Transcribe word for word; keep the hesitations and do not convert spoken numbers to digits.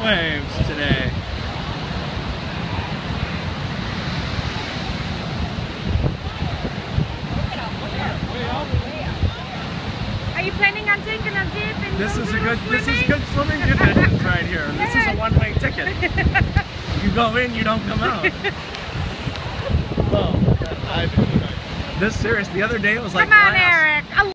waves today. Are you planning on taking a dip and This go is do a good. This is swimming? good swimming conditions right here. This is a Yes. one-way ticket. You go in, you don't come out. Well, I, this serious. The other day it was like Come on, glass. Eric.